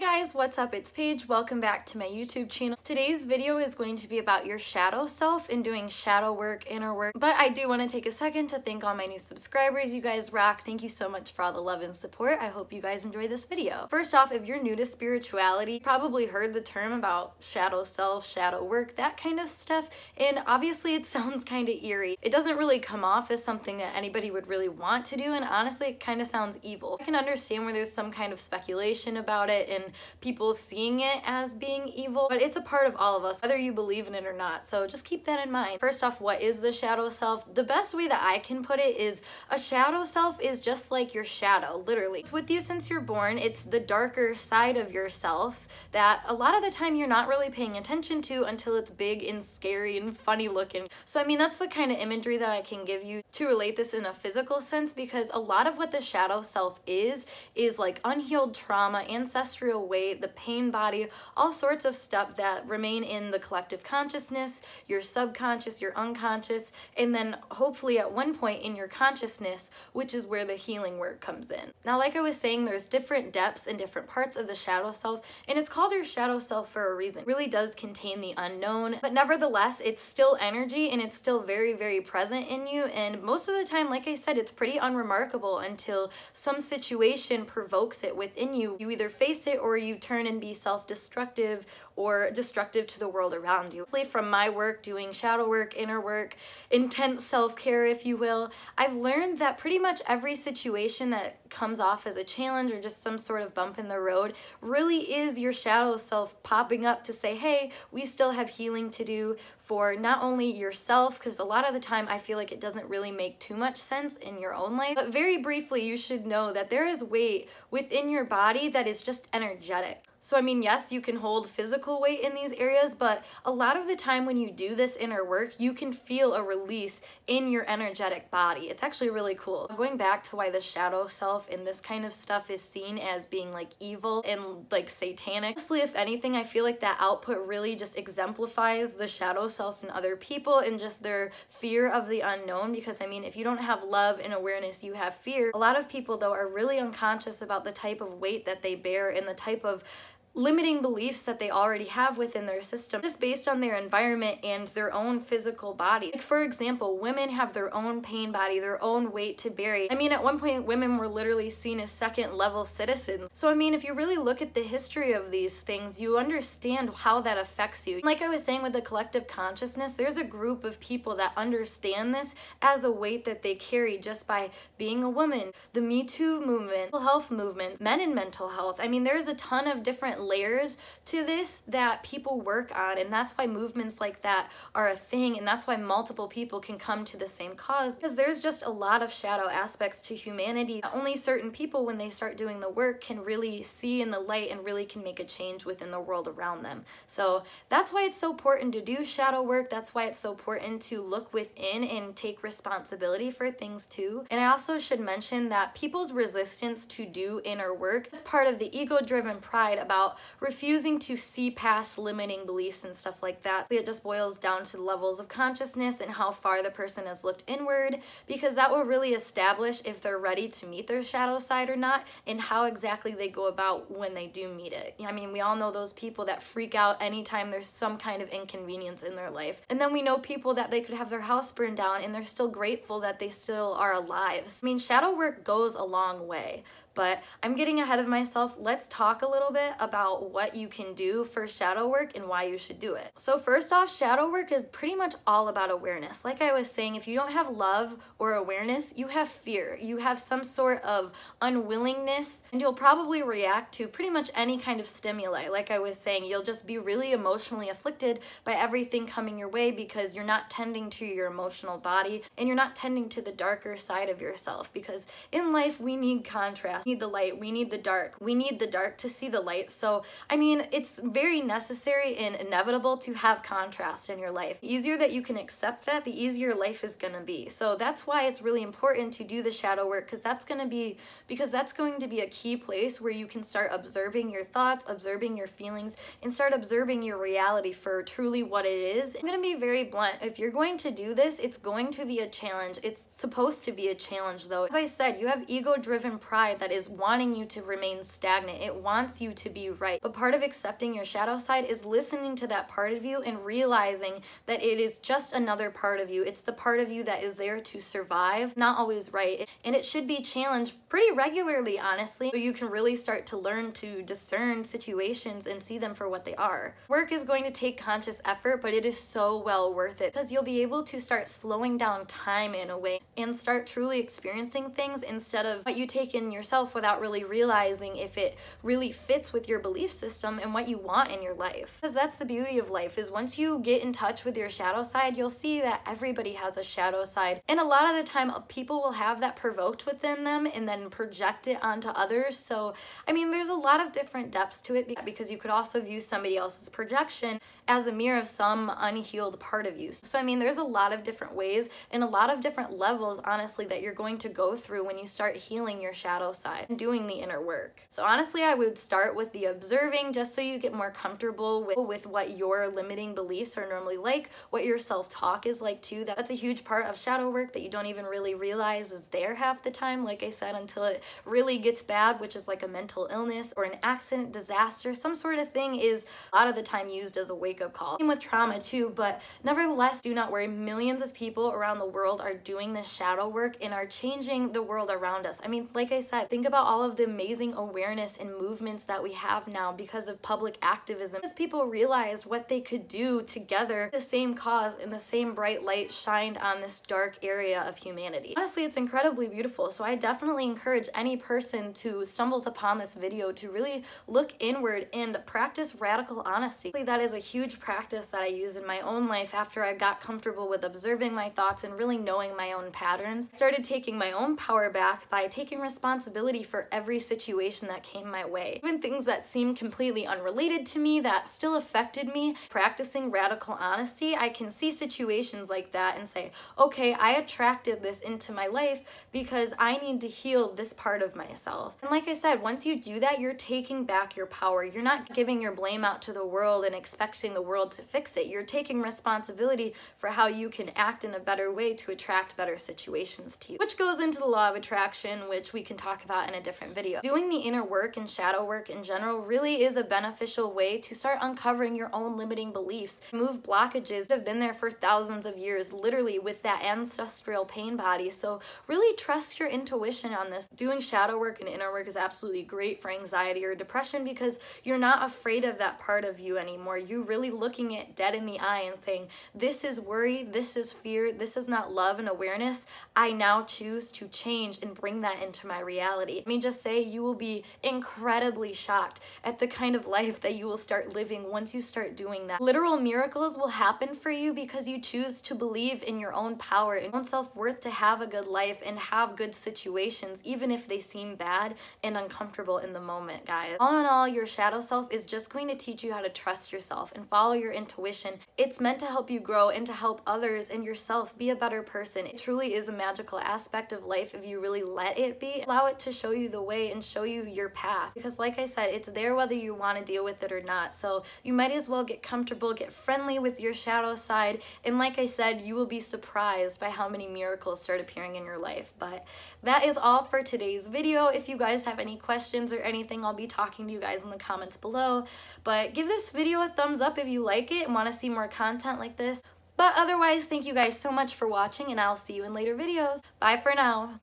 guys, what's up? It's Paige. Welcome back to my YouTube channel. Today's video is going to be about your shadow self and doing shadow work, inner work. But I do want to take a second to thank all my new subscribers. You guys rock. Thank you so much for all the love and support. I hope you guys enjoy this video. First off, if you're new to spirituality, you probably heard the term about shadow self, shadow work, that kind of stuff. And obviously it sounds kind of eerie. It doesn't really come off as something that anybody would really want to do. And honestly, it kind of sounds evil. I can understand where there's some kind of speculation about it and people seeing it as being evil, but it's a part of all of us, whether you believe in it or not. So just keep that in mind. First off, what is the shadow self? The best way that I can put it is a shadow self is just like your shadow, literally. It's with you since you're born. It's the darker side of yourself that a lot of the time you're not really paying attention to until it's big and scary and funny looking. So I mean, that's the kind of imagery that I can give you to relate this in a physical sense, because a lot of what the shadow self is like unhealed trauma, ancestral weight, the pain body, all sorts of stuff that remain in the collective consciousness, your subconscious, your unconscious, and then hopefully at one point in your consciousness, which is where the healing work comes in. Now, like I was saying, there's different depths and different parts of the shadow self, and it's called your shadow self for a reason. It really does contain the unknown, but nevertheless, it's still energy and it's still very, very present in you. And most of the time, like I said, it's pretty unremarkable until some situation provokes it within you. You either face it or you turn and be self-destructive or destructive to the world around you. From my work, doing shadow work, inner work, intense self-care, if you will, I've learned that pretty much every situation that comes off as a challenge or just some sort of bump in the road really is your shadow self popping up to say, hey, we still have healing to do for not only yourself, because a lot of the time I feel like it doesn't really make too much sense in your own life, but very briefly you should know that there is weight within your body that is just energetic. So I mean, yes, you can hold physical weight in these areas, but a lot of the time when you do this inner work, you can feel a release in your energetic body. It's actually really cool. Going back to why the shadow self and this kind of stuff is seen as being like evil and like satanic. Honestly, if anything, I feel like that output really just exemplifies the shadow self in other people and just their fear of the unknown. Because I mean, if you don't have love and awareness, you have fear. A lot of people though are really unconscious about the type of weight that they bear and the type of limiting beliefs that they already have within their system just based on their environment and their own physical body. Like for example, women have their own pain body, their own weight to bear. I mean, at one point women were literally seen as second level citizens. So I mean, if you really look at the history of these things, you understand how that affects you. Like I was saying with the collective consciousness, there's a group of people that understand this as a weight that they carry just by being a woman. The Me Too movement, mental health movements, men in mental health. I mean, there's a ton of different layers to this that people work on, and that's why movements like that are a thing, and that's why multiple people can come to the same cause, because there's just a lot of shadow aspects to humanity that only certain people, when they start doing the work, can really see in the light and really can make a change within the world around them. So that's why it's so important to do shadow work. That's why it's so important to look within and take responsibility for things too. And I also should mention that people's resistance to do inner work is part of the ego-driven pride about refusing to see past limiting beliefs and stuff like that. It just boils down to the levels of consciousness and how far the person has looked inward, because that will really establish if they're ready to meet their shadow side or not, and how exactly they go about when they do meet it. I mean, we all know those people that freak out anytime there's some kind of inconvenience in their life. And then we know people that they could have their house burned down and they're still grateful that they still are alive. I mean, shadow work goes a long way. But I'm getting ahead of myself. Let's talk a little bit about what you can do for shadow work and why you should do it. So first off, shadow work is pretty much all about awareness. Like I was saying, if you don't have love or awareness, you have fear. You have some sort of unwillingness, and you'll probably react to pretty much any kind of stimuli. Like I was saying, you'll just be really emotionally afflicted by everything coming your way because you're not tending to your emotional body and you're not tending to the darker side of yourself, because in life we need contrast. We need the light, we need the dark, we need the dark to see the light. So I mean, it's very necessary and inevitable to have contrast in your life. The easier that you can accept that, the easier life is gonna be. So that's why it's really important to do the shadow work, because that's going to be a key place where you can start observing your thoughts, observing your feelings, and start observing your reality for truly what it is. I'm going to be very blunt. If you're going to do this, it's going to be a challenge. It's supposed to be a challenge though. As I said, you have ego-driven pride that is wanting you to remain stagnant. It wants you to be right. But part of accepting your shadow side is listening to that part of you and realizing that it is just another part of you. It's the part of you that is there to survive, not always right. And it should be challenged pretty regularly, honestly, so you can really start to learn to discern situations and see them for what they are. Work is going to take conscious effort, but it is so well worth it because you'll be able to start slowing down time in a way and start truly experiencing things instead of what you take in yourself without really realizing if it really fits with your belief system and what you want in your life. Because that's the beauty of life, is once you get in touch with your shadow side, you'll see that everybody has a shadow side. And a lot of the time, people will have that provoked within them and then project it onto others. So, I mean, there's a lot of different depths to it because you could also view somebody else's projection as a mirror of some unhealed part of you. So, I mean, there's a lot of different ways and a lot of different levels, honestly, that you're going to go through when you start healing your shadow side and doing the inner work. So honestly, I would start with the observing just so you get more comfortable with what your limiting beliefs are normally like, what your self-talk is like too. That's a huge part of shadow work that you don't even really realize is there half the time, like I said, until it really gets bad, which is like a mental illness or an accident, disaster, some sort of thing is a lot of the time used as a wake-up call. Same with trauma too, but nevertheless, do not worry. Millions of people around the world are doing this shadow work and are changing the world around us. I mean, like I said, think about all of the amazing awareness and movements that we have now because of public activism. Because people realized what they could do together, the same cause and the same bright light shined on this dark area of humanity. Honestly, it's incredibly beautiful. So I definitely encourage any person who stumbles upon this video to really look inward and practice radical honesty. That is a huge practice that I use in my own life after I got comfortable with observing my thoughts and really knowing my own patterns. I started taking my own power back by taking responsibility for every situation that came my way. Even things that seemed completely unrelated to me that still affected me. Practicing radical honesty, I can see situations like that and say, okay, I attracted this into my life because I need to heal this part of myself. And like I said, once you do that, you're taking back your power. You're not giving your blame out to the world and expecting the world to fix it. You're taking responsibility for how you can act in a better way to attract better situations to you, which goes into the law of attraction, which we can talk about in a different video. Doing the inner work and shadow work in general really is a beneficial way to start uncovering your own limiting beliefs, move blockages that have been there for thousands of years, literally with that ancestral pain body. So really trust your intuition on this. Doing shadow work and inner work is absolutely great for anxiety or depression because you're not afraid of that part of you anymore. You're really looking it dead in the eye and saying, this is worry, this is fear, this is not love and awareness. I now choose to change and bring that into my reality. Let me just say, you will be incredibly shocked at the kind of life that you will start living once you start doing that. Literal miracles will happen for you because you choose to believe in your own power and your own self-worth to have a good life and have good situations, even if they seem bad and uncomfortable in the moment, guys. All in all, your shadow self is just going to teach you how to trust yourself and follow your intuition. It's meant to help you grow and to help others and yourself be a better person. It truly is a magical aspect of life if you really let it be. Allow it to show you the way and show you your path, because like I said, it's there whether you want to deal with it or not. So you might as well get comfortable, get friendly with your shadow side, and like I said, you will be surprised by how many miracles start appearing in your life. But that is all for today's video. If you guys have any questions or anything, I'll be talking to you guys in the comments below. But give this video a thumbs up if you like it and want to see more content like this. But otherwise, thank you guys so much for watching, and I'll see you in later videos. Bye for now.